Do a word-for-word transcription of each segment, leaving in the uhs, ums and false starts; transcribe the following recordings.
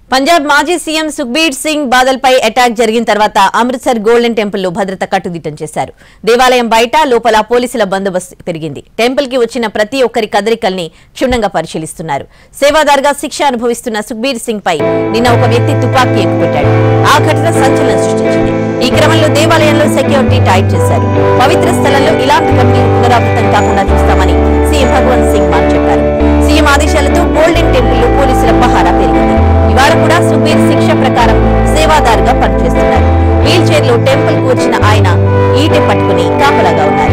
పంజాబ్ మాజీ సీఎం సుఖ్బీర్ సింగ్ బాదల్పై అటాక్ జరిగిన తర్వాత అమృత్సర్ గోల్డెన్ టెంపుల్లో భద్రత కట్టుదిట్టం చేశారు. దేవాలయం బయట లోపల పోలీసుల బందోబస్తు పెరిగింది. టెంపుల్ కి వచ్చిన ప్రతి ఒక్కరి కదలికల్ని క్షుణ్ణంగా పరిశీలిస్తున్నారు. సేవాదార్గా శిక్ష అనుభవిస్తున్న సుఖ్బీర్ సింగ్ పై నిన్న ఒక వ్యక్తి తుపాకీ ఎక్కుపెట్టాడు. ఆ ఘటన సంచలనం సృష్టించింది. ఈ క్రమంలో దేవాలయంలో సెక్యూరిటీ టైట్ చేశారు. పవిత్ర స్థలంలో ఇలాంటి ఘటనలు పునరావృతం కాకుండా చూస్తామని సీఎం భగవంత్ సింగ్ మాన్ చెప్పారు. సీఎం ఆదేశాలతో గోల్డెన్ టెంపుల్లో పోలీసుల పహారా పెరిగింది. ఇవాళ కూడా సుఖ్బీర్ శిక్ష ప్రకారం సేవాదారుగా పనిచేస్తున్నారు. వీల్ చైర్ లో టెంపుల్ కు వచ్చిన ఆయన ఈటె పట్టుకుని కాపలాగా ఉన్నారు.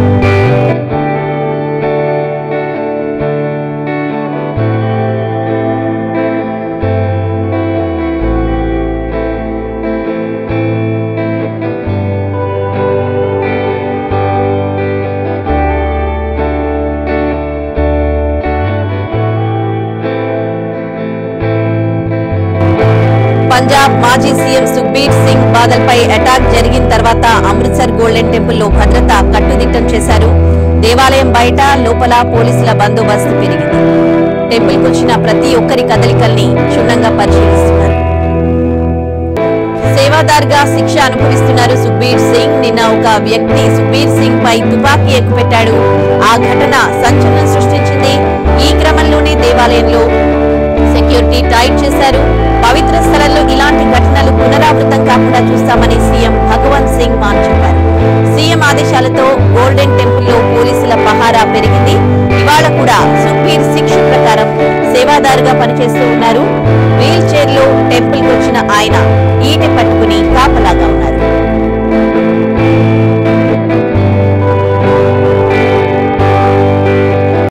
పంజాబ్ మాజీ సీఎం సుఖ్బీర్ సింగ్ బాదల్పై అటాక్ జరిగిన తర్వాత అమృత్సర్ గోల్డెన్ టెంపుల్లో భద్రత కట్టుదిట్టం చేశారు. దేవాలయం బయట లోపల పోలీసుల బందోబస్తు పెరిగింది. టెంపుల్ కు వచ్చిన ప్రతి ఒక్కరి కదలికల్ని క్షుణ్ణంగా పరిశీలిస్తున్నారు. సేవాదార్గా శిక్ష అనుభవిస్తున్నారు సుఖ్బీర్ సింగ్. నిన్న ఒక వ్యక్తి సుఖ్బీర్ సింగ్ పై తుపాకీ ఎక్కుపెట్టాడు. ఆ ఘటన సంచలనం సృష్టించింది. ఈ క్రమంలోనే దేవాలయంలో సెక్యూరిటీ టైట్ చేశారు. పవిత్ర స్థలంలో ఇలాంటి ఘటనలు పునరావృతం కాకుండా చూస్తామని సీఎం భగవంత్ సింగ్ మాన్ చెప్పారు. సీఎం ఆదేశాలతో గోల్డెన్ టెంపుల్లో పోలీసుల పహారా పెరిగింది. ఇవాళ కూడా సుఖ్బీర్ శిక్ష ప్రకారం సేవాదారుగా పనిచేస్తూ ఉన్నారు. వీల్ చైర్ లో టెంపుల్ కు వచ్చిన ఆయన ఈటె పట్టు